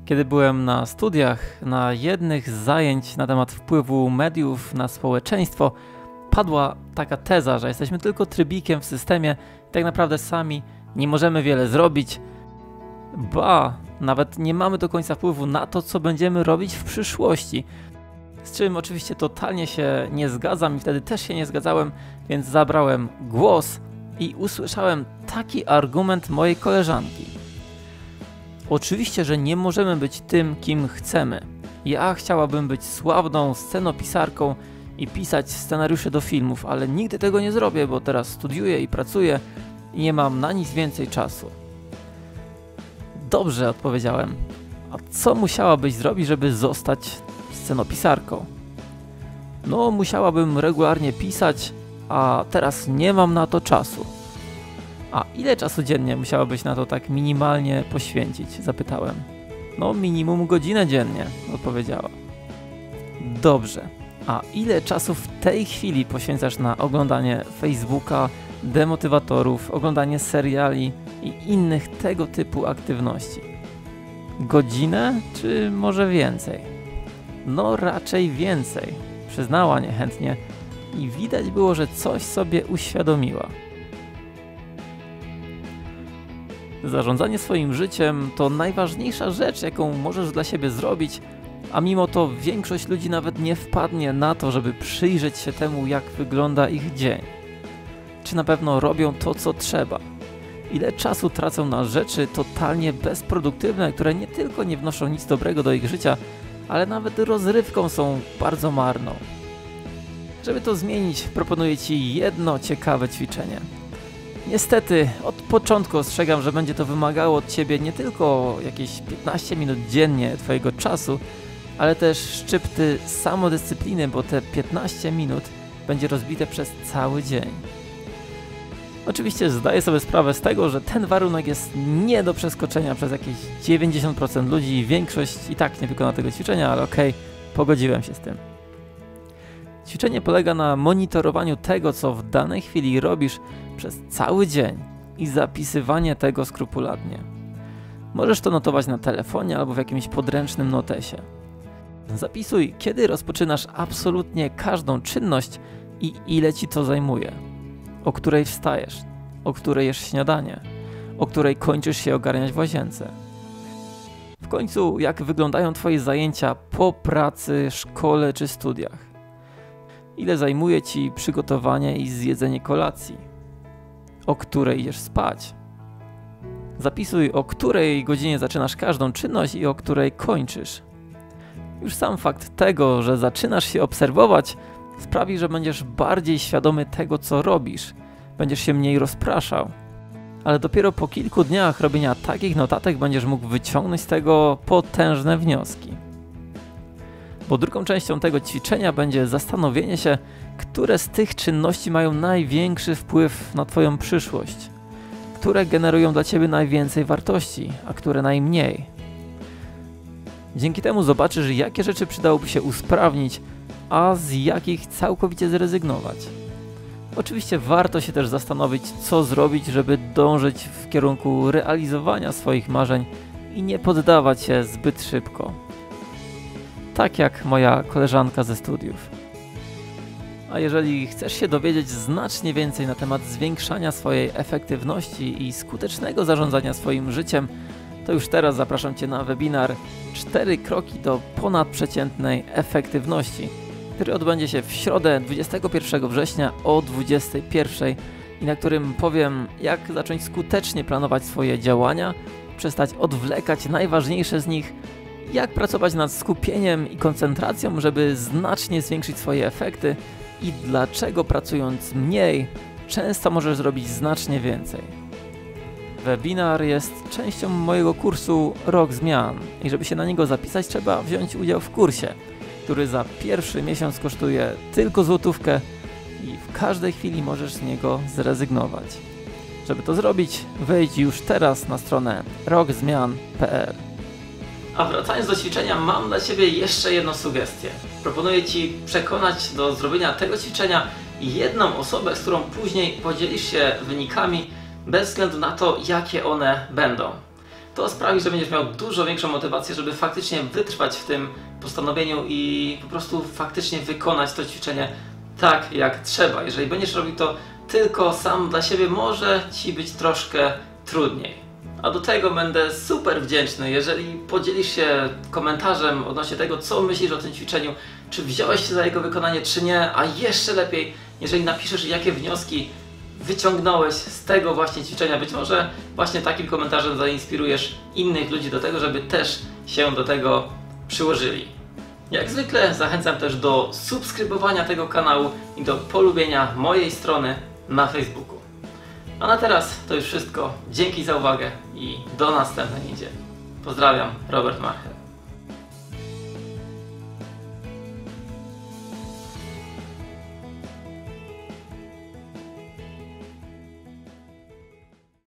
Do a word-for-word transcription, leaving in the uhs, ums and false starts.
Kiedy byłem na studiach, na jednych z zajęć na temat wpływu mediów na społeczeństwo, padła taka teza, że jesteśmy tylko trybikiem w systemie i tak naprawdę sami nie możemy wiele zrobić, ba, nawet nie mamy do końca wpływu na to, co będziemy robić w przyszłości. Z czym oczywiście totalnie się nie zgadzam i wtedy też się nie zgadzałem, więc zabrałem głos i usłyszałem taki argument mojej koleżanki. Oczywiście, że nie możemy być tym, kim chcemy. Ja chciałabym być sławną scenopisarką i pisać scenariusze do filmów, ale nigdy tego nie zrobię, bo teraz studiuję i pracuję i nie mam na nic więcej czasu. Dobrze, odpowiedziałem. A co musiałabyś zrobić, żeby zostać scenopisarką? No, musiałabym regularnie pisać, a teraz nie mam na to czasu. A ile czasu dziennie musiałabyś na to tak minimalnie poświęcić? Zapytałem. No, minimum godzinę dziennie, odpowiedziała. Dobrze. A ile czasu w tej chwili poświęcasz na oglądanie Facebooka, demotywatorów, oglądanie seriali i innych tego typu aktywności? Godzinę, czy może więcej? No raczej więcej, przyznała niechętnie i widać było, że coś sobie uświadomiła. Zarządzanie swoim życiem to najważniejsza rzecz, jaką możesz dla siebie zrobić, a mimo to większość ludzi nawet nie wpadnie na to, żeby przyjrzeć się temu, jak wygląda ich dzień. Czy na pewno robią to, co trzeba? Ile czasu tracą na rzeczy totalnie bezproduktywne, które nie tylko nie wnoszą nic dobrego do ich życia, ale nawet rozrywką są bardzo marną. Żeby to zmienić, proponuję Ci jedno ciekawe ćwiczenie. Niestety, od początku ostrzegam, że będzie to wymagało od Ciebie nie tylko jakieś piętnaście minut dziennie Twojego czasu, ale też szczypty samodyscypliny, bo te piętnaście minut będzie rozbite przez cały dzień. Oczywiście zdaję sobie sprawę z tego, że ten warunek jest nie do przeskoczenia przez jakieś dziewięćdziesiąt procent ludzi i większość i tak nie wykona tego ćwiczenia, ale okej, okay, pogodziłem się z tym. Ćwiczenie polega na monitorowaniu tego, co w danej chwili robisz przez cały dzień i zapisywanie tego skrupulatnie. Możesz to notować na telefonie albo w jakimś podręcznym notesie. Zapisuj, kiedy rozpoczynasz absolutnie każdą czynność i ile Ci to zajmuje. O której wstajesz, o której jesz śniadanie, o której kończysz się ogarniać w łazience. W końcu, jak wyglądają Twoje zajęcia po pracy, szkole czy studiach. Ile zajmuje Ci przygotowanie i zjedzenie kolacji? O której idziesz spać? Zapisuj, o której godzinie zaczynasz każdą czynność i o której kończysz. Już sam fakt tego, że zaczynasz się obserwować, sprawi, że będziesz bardziej świadomy tego, co robisz. Będziesz się mniej rozpraszał. Ale dopiero po kilku dniach robienia takich notatek będziesz mógł wyciągnąć z tego potężne wnioski. Bo drugą częścią tego ćwiczenia będzie zastanowienie się, które z tych czynności mają największy wpływ na Twoją przyszłość. Które generują dla Ciebie najwięcej wartości, a które najmniej. Dzięki temu zobaczysz, jakie rzeczy przydałoby się usprawnić, a z jakich całkowicie zrezygnować. Oczywiście warto się też zastanowić, co zrobić, żeby dążyć w kierunku realizowania swoich marzeń i nie poddawać się zbyt szybko. Tak jak moja koleżanka ze studiów. A jeżeli chcesz się dowiedzieć znacznie więcej na temat zwiększania swojej efektywności i skutecznego zarządzania swoim życiem, to już teraz zapraszam Cię na webinar cztery kroki do ponadprzeciętnej efektywności, który odbędzie się w środę dwudziestego pierwszego września o dwudziestej pierwszej i na którym powiem, jak zacząć skutecznie planować swoje działania, przestać odwlekać najważniejsze z nich, jak pracować nad skupieniem i koncentracją, żeby znacznie zwiększyć swoje efekty i dlaczego pracując mniej, często możesz zrobić znacznie więcej. Webinar jest częścią mojego kursu Rok Zmian i żeby się na niego zapisać, trzeba wziąć udział w kursie, który za pierwszy miesiąc kosztuje tylko złotówkę i w każdej chwili możesz z niego zrezygnować. Żeby to zrobić, wejdź już teraz na stronę rok zmian kropka p l. A wracając do ćwiczenia, mam dla Ciebie jeszcze jedną sugestię. Proponuję Ci przekonać do zrobienia tego ćwiczenia jedną osobę, z którą później podzielisz się wynikami bez względu na to, jakie one będą. to sprawi, że będziesz miał dużo większą motywację, żeby faktycznie wytrwać w tym postanowieniu i po prostu faktycznie wykonać to ćwiczenie tak jak trzeba. Jeżeli będziesz robił to tylko sam dla siebie, może Ci być troszkę trudniej. A do tego będę super wdzięczny, jeżeli podzielisz się komentarzem odnośnie tego, co myślisz o tym ćwiczeniu, czy wziąłeś się za jego wykonanie, czy nie, a jeszcze lepiej, jeżeli napiszesz, jakie wnioski wyciągnąłeś z tego właśnie ćwiczenia. Być może właśnie takim komentarzem zainspirujesz innych ludzi do tego, żeby też się do tego przyłożyli. Jak zwykle zachęcam też do subskrybowania tego kanału i do polubienia mojej strony na Facebooku. A na teraz to już wszystko. Dzięki za uwagę i do następnej niedzieli. Pozdrawiam, Robert Marchel.